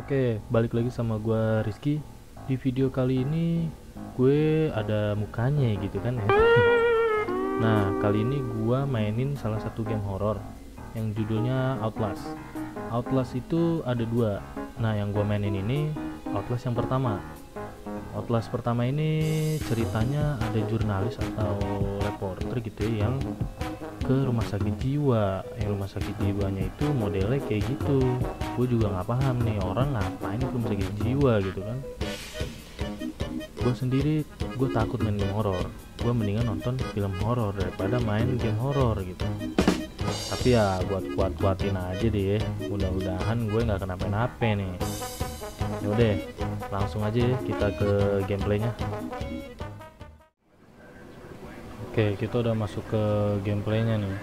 Oke, balik lagi sama gua Rizky. Di video kali ini gue ada mukanya gitu kan ya. Nah, kali ini gua mainin salah satu game horor yang judulnya Outlast. Outlast itu ada dua. Nah, yang gua mainin ini Outlast yang pertama. Outlast pertama ini ceritanya ada jurnalis atau reporter gitu ya, yang ke rumah sakit jiwa. Yang rumah sakit jiwanya itu modelnya kayak gitu. Gue juga nggak paham nih, orang ngapain ke rumah sakit jiwa gitu kan. Gue sendiri, gue takut main game horor. Gue mendingan nonton film horor daripada main game horor gitu. Tapi ya buat kuat-kuatin aja deh, mudah-mudahan gue nggak kenapa-napa nih. Yaudah, langsung aja ya kita ke gameplaynya. Oke, kita udah masuk ke gameplaynya nih.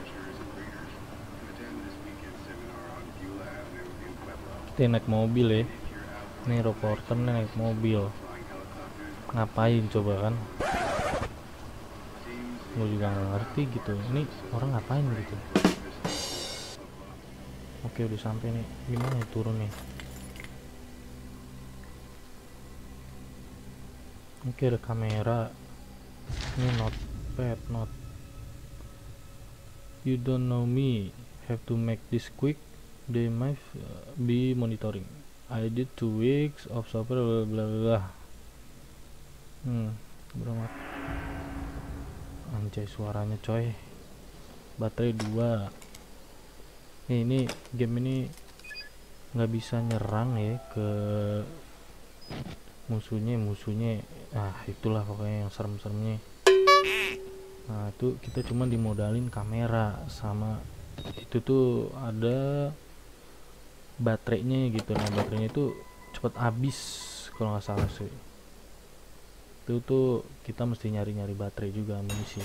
Kita naik mobil ya. Nih reporter naik mobil. Ngapain coba kan? Gue juga nggak ngerti gitu. Ini orang ngapain gitu? Oke, udah sampai nih. Gimana ya turun nih? Oke, ada kamera. Ini notepad, not. You don't know me. Have to make this quick. They might be monitoring. I did 2 weeks of software bla bla bla. Berapa? Anjay suaranya coy. Baterai 2. Ini game ini nggak bisa nyerang ya ke musuhnya. Itulah pokoknya yang serem-seremnya. Nah itu kita cuma dimodalin kamera sama itu tuh ada baterainya gitu. Nah baterainya itu cepet habis kalau nggak salah sih. Itu tuh kita mesti nyari-nyari baterai juga, amunisi.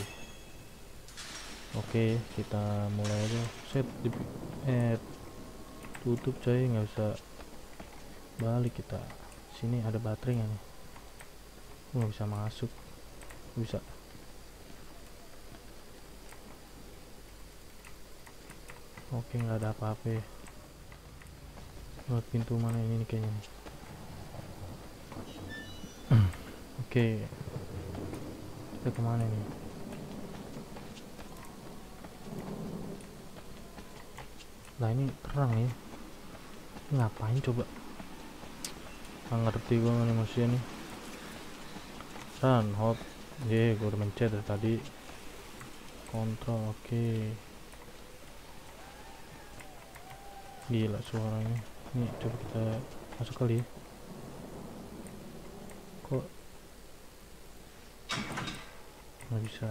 Oke, kita mulai aja. Set tutup coy, nggak bisa balik kita. Sini ada baterai nih. Nggak bisa masuk. Bisa. Oke, nggak ada apa-apa ya. Lewat pintu mana ini nih kayaknya nih. Oke, kita kemana nih? Lah ini terang ya. Ngapain coba? Nggak ngerti gue nih manusia nih. Run, hop. Gue udah mencet dari tadi. Kontrol, oke. Gila suaranya. Nih coba kita masuk kali ya. Kok nggak bisa?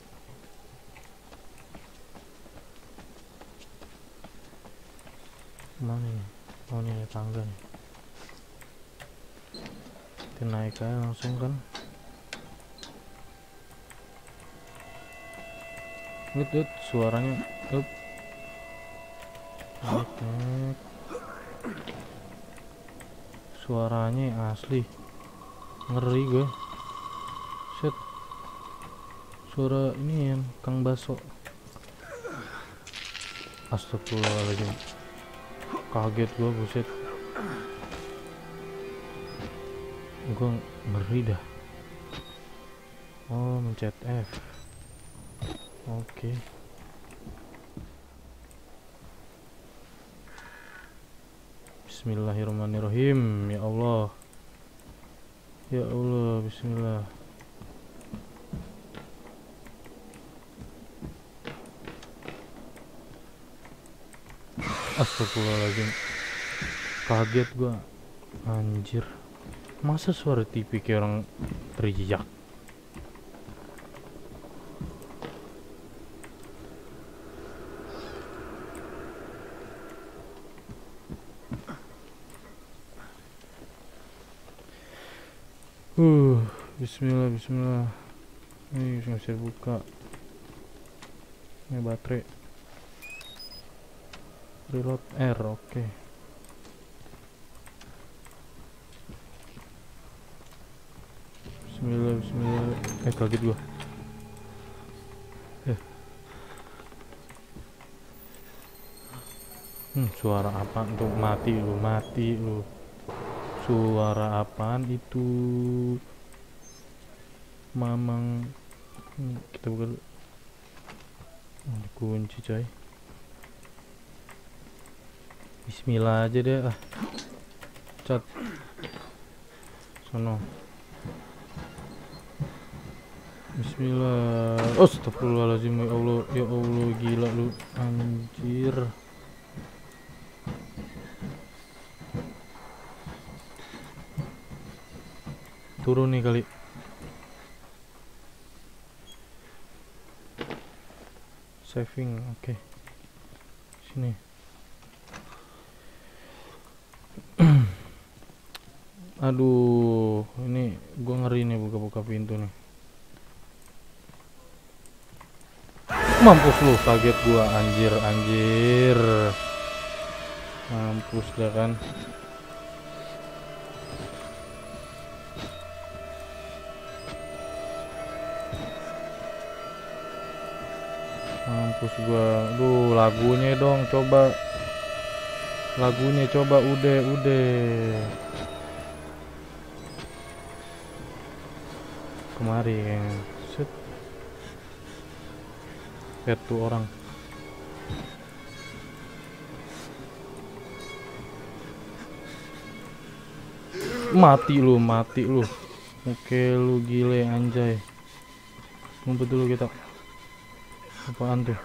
Mana nih? Oh ini ada tangga nih. Kita naik aja langsung kan. Ut suaranya. Suaranya asli ngeri gue. Set, suara ini ya Kang Baso. Astagfirullahaladzim, kaget gue, buset. Gue ngeri dah. Oh mencet F. Oke. Bismillahirrahmanirrahim. Ya Allah, ya Allah, bismillah. Astagfirullahaladzim, kaget gua, anjir. Masa suara TV kayak orang teriak? Bismillah, bismillah. Ini bisa buka. Ini baterai. Reload R, oke. Bismillah, bismillah. Kaget gua. Suara apa? Untuk mati lu. Suara apaan itu? Mamang. Kita buka dulu. Kunci coy. Bismillah aja deh ah. Cat. Sono. Bismillah. Astagfirullahaladzim, ya Allah, ya Allah, gila lu anjir. Turun nih kali. Saving, oke. Sini. Aduh, ini gua ngeri nih buka-buka pintu nih. Mampus lu, kaget gua, anjir. Mampus dah kan. Mampus gua. Duh, lagunya dong, coba. Lagunya coba, udah. Kemari kayaknya. Set. Lihat tuh orang. Mati lu. Oke, lu gile anjay. Ngumpet dulu kita. Apaan tuh?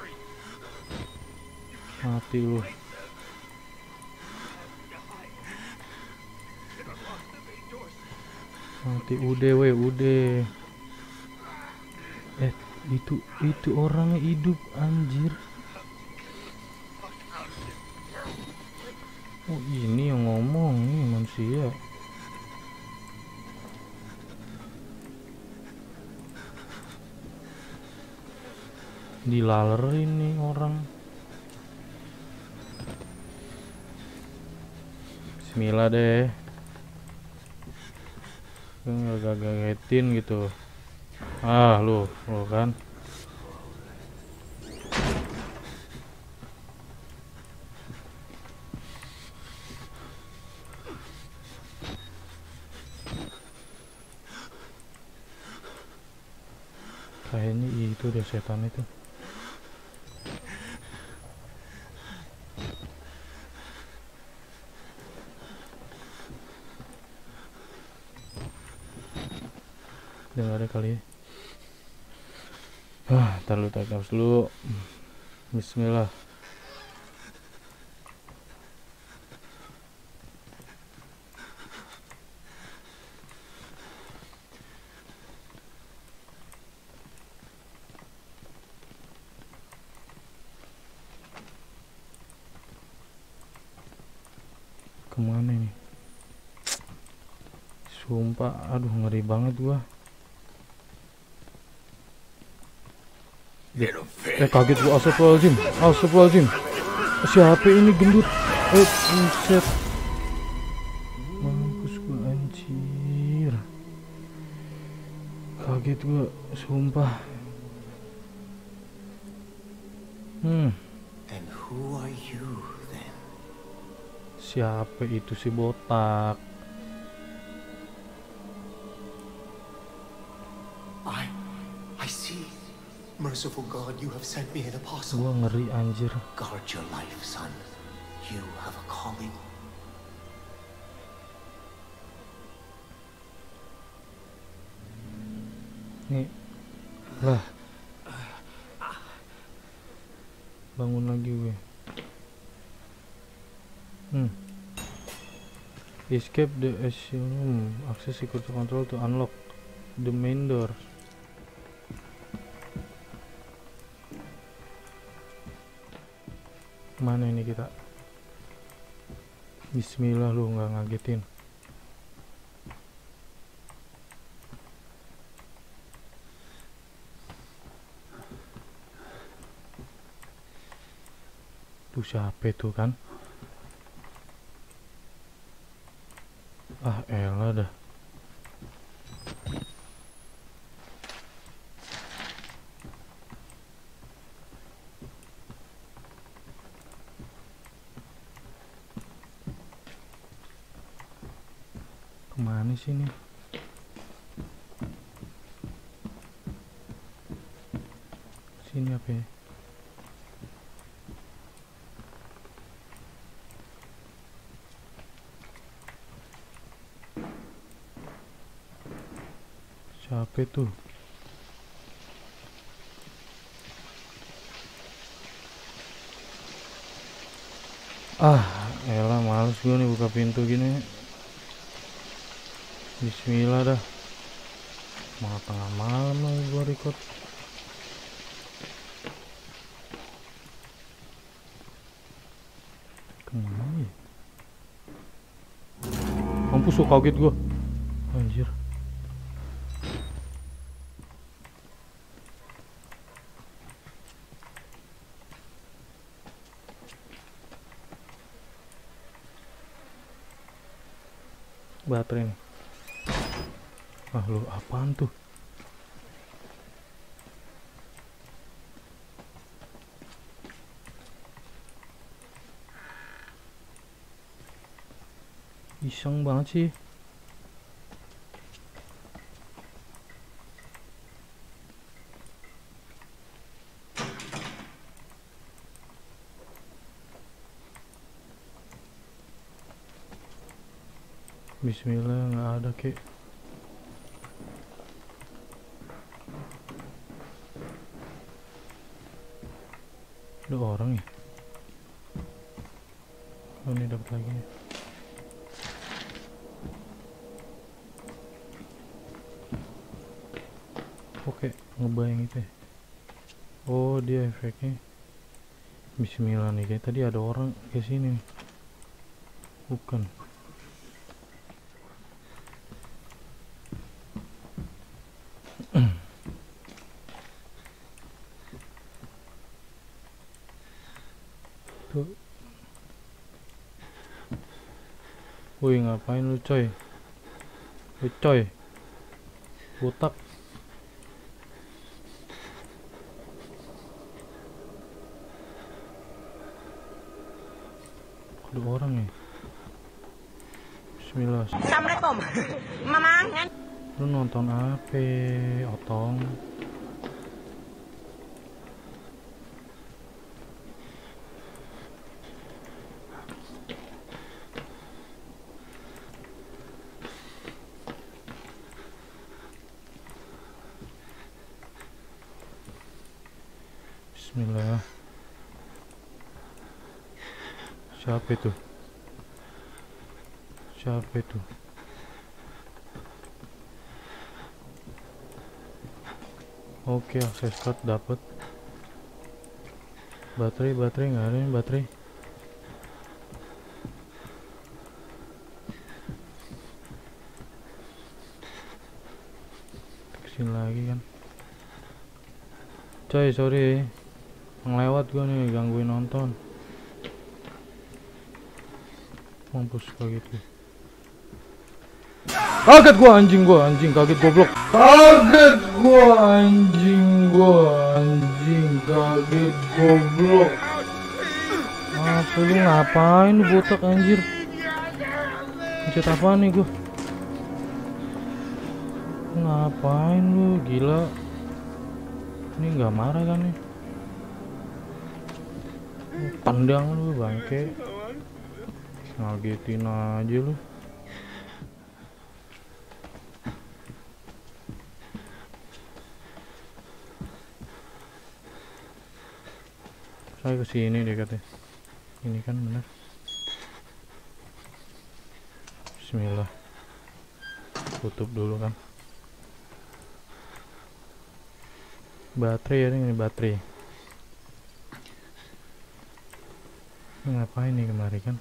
Mati lu. Mati, udah. Itu orangnya hidup, anjir. Oh, ini yang ngomong nih manusia. Dilaler ini orang. Bismillah deh. Gak gagetin gitu. Ah, lu kan. Kayaknya itu deh setan itu. Udah ada kali ya. Ntar lu tarik nafas dulu. Bismillah. Kemana nih? Sumpah, aduh ngeri banget gua. Kaget gua, astagfirullahaladzim. Siapa ini gendut? Buset. Mampus gua, anjir. Kaget gua, sumpah. And who are you then? Siapa itu si botak? I see. Merciful God, you have sent me an apostle. Gua ngeri anjir. Guard your life, son. You have a calling. Nih. Lah. Bangun lagi gue. Escape the asylum. Access security control to unlock the main door. Mana ini kita? Bismillah, lu nggak ngagetin. Tuh siapa itu kan? Ah elah dah. Mana sih nih? Sini apa ya? Siapa tuh? Elah, males gue nih buka pintu gini. Bismillah dah. Malah tengah malam lagi gue record. Kemana ya? Mampus, kaget gue. Anjir. Baterai nih. Lu apaan tuh? Iseng banget sih. Bismillah, nggak ada kek. Ada orang ya? Oh, ini dapat lagi nih. Oke, ngebayang itu ya. Oh, dia efeknya. Bismillah nih, kayak tadi ada orang ke sini. Bukan. Tuh. Wih, ngapain lu coy? Coy, botak. Ada orang ya. Bismillah. Assalamualaikum. Mamang. Lu nonton apa, Otong? Bismillah. Siapa itu? Siapa itu? Oke, akses card dapat. Baterai nggak ada nih, baterai. Kesini lagi kan. Coy, sorry, ngelewat gua nih, gangguin nonton. Mampus kaget gitu. Kaget gua, anjing kaget goblok. Kaget gua, anjing kaget goblok. Apa lu ngapain lu botak anjir? Pencet apa nih gua? Ngapain lu, gila? Ini nggak marah kan nih? Pandang lu bangke. Ngagetin aja lu. Saya kesini deh katanya. Ini kan bener. Bismillah. Tutup dulu kan. Baterai ya, ini baterai. Ini ngapain nih kemari kan?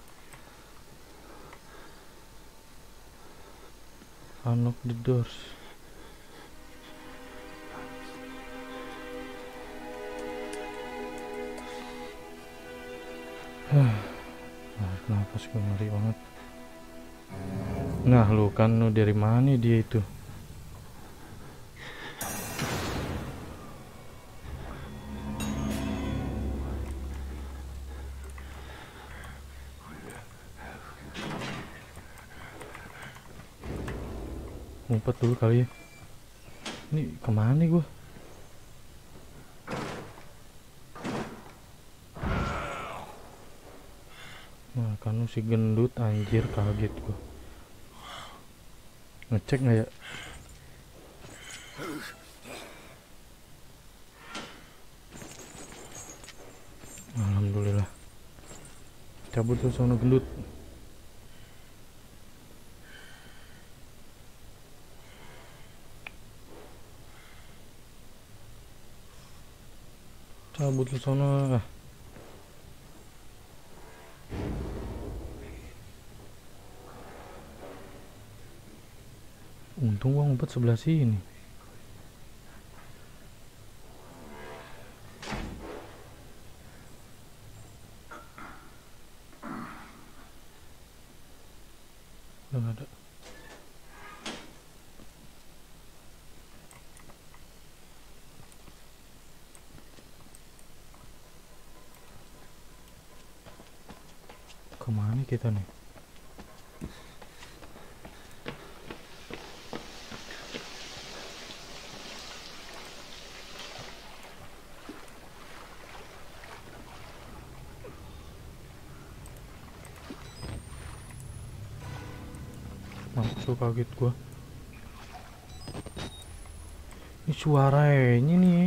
Unlock the doors. Napas gue ngeri banget. Nah lu kan, lu dari mana dia itu? ngumpet dulu kali ya. Ini kemana nih gua? Nah kan si gendut anjir, kaget gua. Ngecek nggak ya? Alhamdulillah. Cabut tuh sono gendut. Cabut tuh sono. Untung gua ngumpet sebelah sini. Udah nggak ada. Kemana kita nih? Mampus, kaget gua. Ini suaranya nih.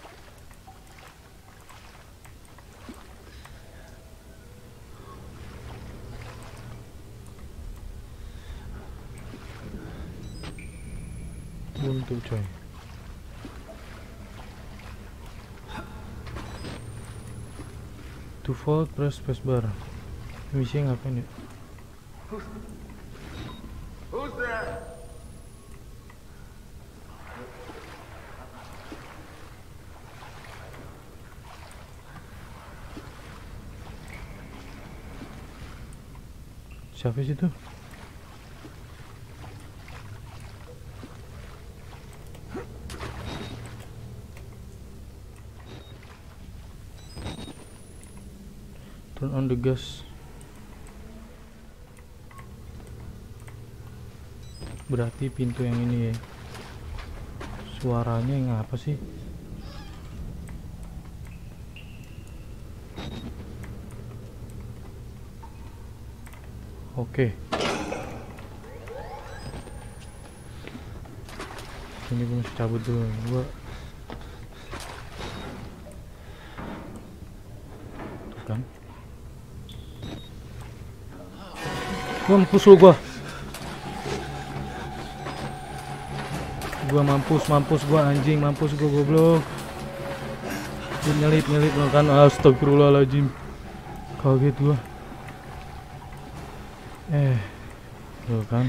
Buntu coy. To vote press spacebar. Misinya ngapain ya? Who's there? Siapa sih itu? Turn on the gas. Berarti pintu yang ini ya. Suaranya yang apa sih? Oke. Ini gue mesti cabut dulu. Tuh kan. Mampus lu gua. Mampus gua anjing, mampus gua goblok. Nyelip kan, astagfirullahaladzim. Kaget gua. Tuh kan.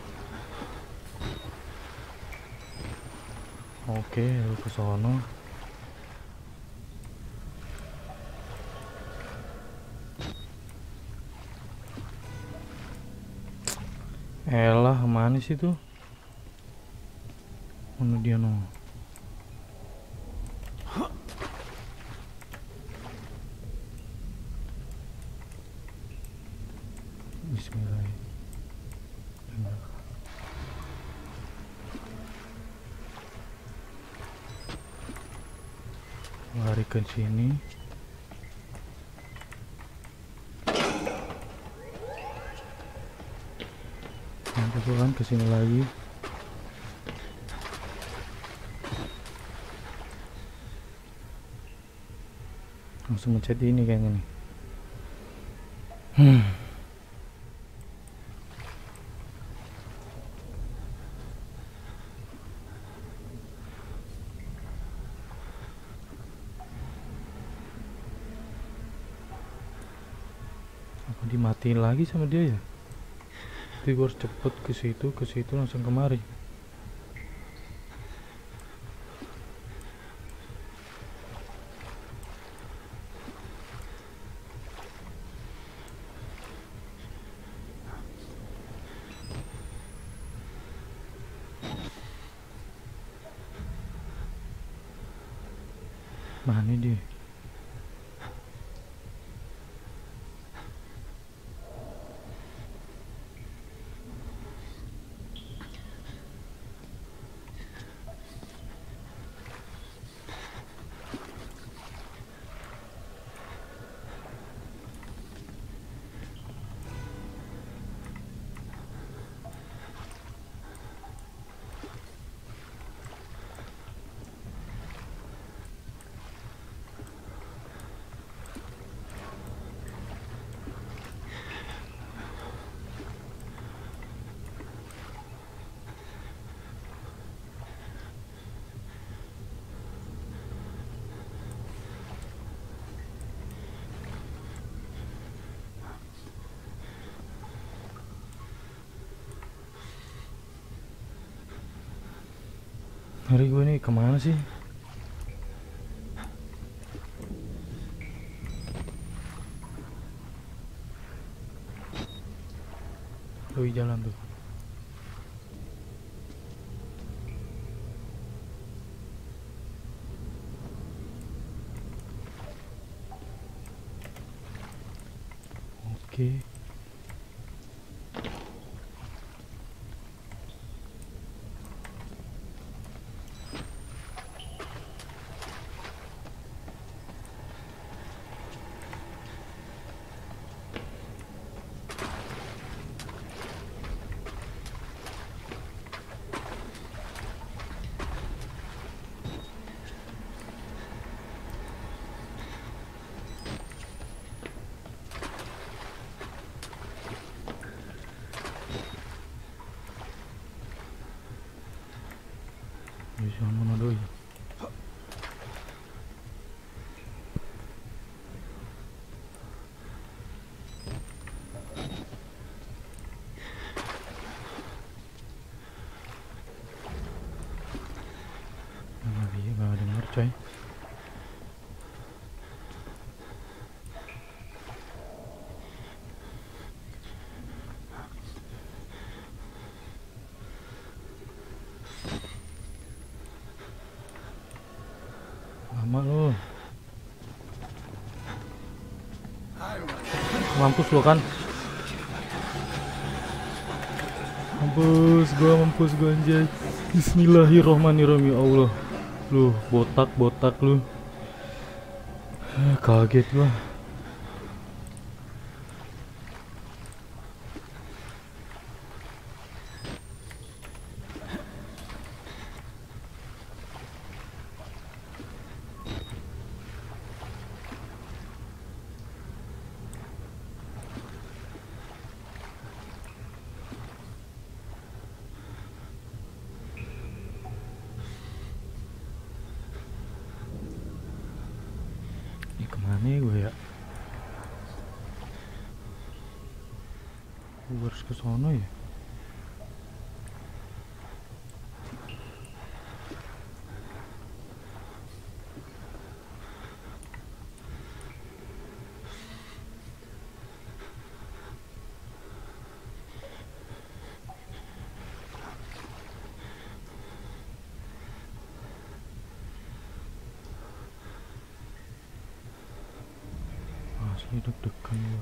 Oke, lu ke sono. Elah, mana sih tuh? Mana dia no? Bismillahirrahmanirrahim. Lari ke sini. Nanti kan ke sini lagi. Langsung mencet ini kayaknya nih. Apa dimatiin lagi sama dia ya? Tapi gue harus cepet ke situ langsung kemari. Mana dia? Hari gue nih kemana sih? Doi jalan tuh. Oke. Bisa mana doi? Gak denger coy. Lama lu. Mampus lo kan. Mampus gua anjay. Bismillahirrohmanirrohim, ya Allah. Lu botak lu. Kaget gua. Ini kemana ya gue ya? Gue harus ke sono ya? Asli deg-degan gue.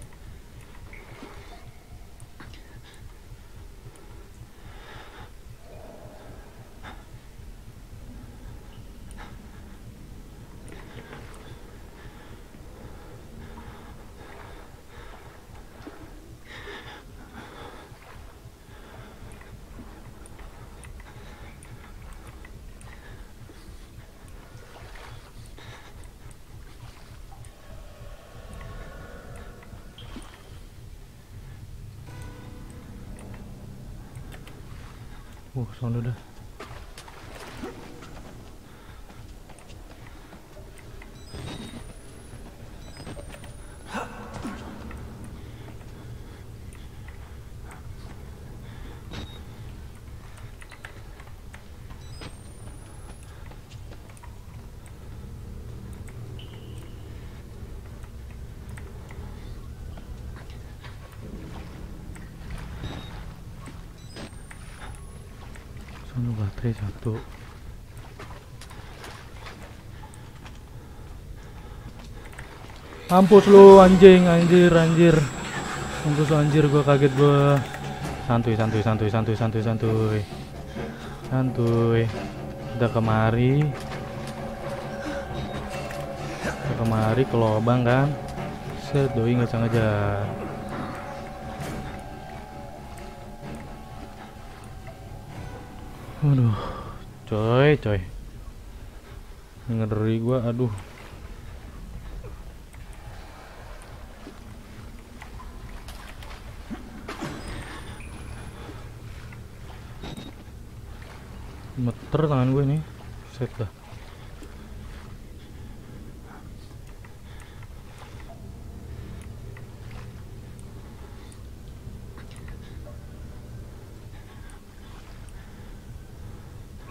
Sono dah. Sono baterai satu. Mampus lu anjir. Mampus lu anjir, gua kaget gua. Santuy. Udah kemari ke lobang kan. Set, doi nggak sengaja. Aduh, coy. Ngeri gua, aduh. Meter tangan gue nih. Set dah.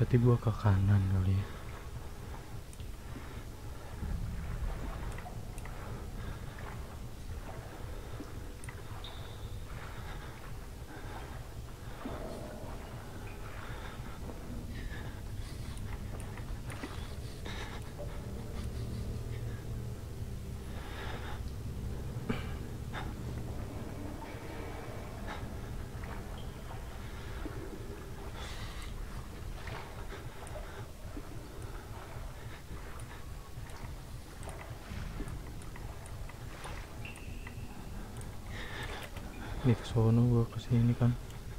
Berarti gua ke kanan kali ya. Ini ke sono, gua ke sini kan.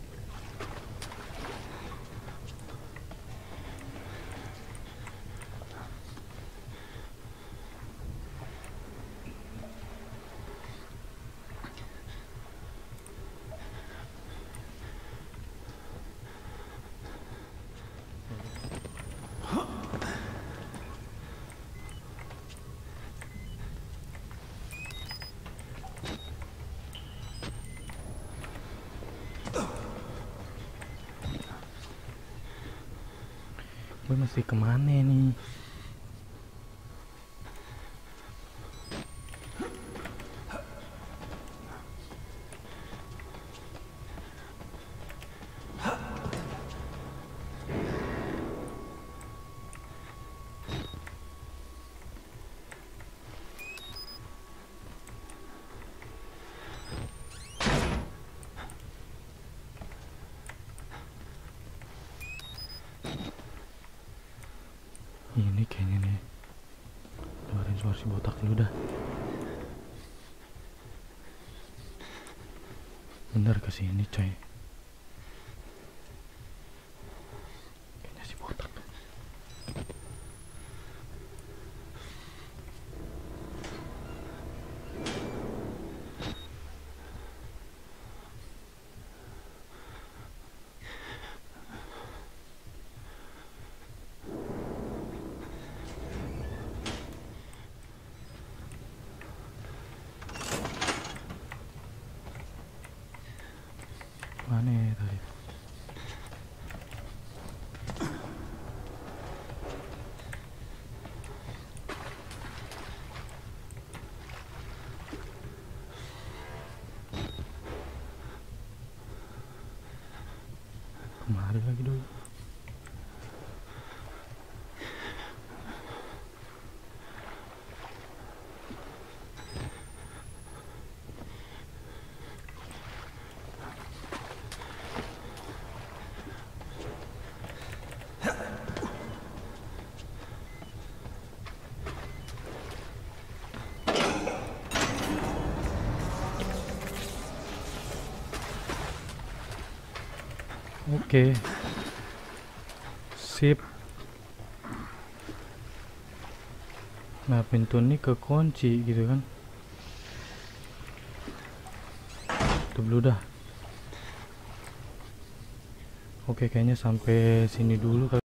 Gue mesti kemana nih? Ini kayaknya nih. Keluarin suara si botak dulu dah. Bener ke sini, coy. Kayaknya si botak. Mana ya tadi? Kemari lagi dulu. Oke. Sip. Nah, pintu ini kekunci gitu kan. Tutup dulu dah. Oke, kayaknya sampai sini dulu kali.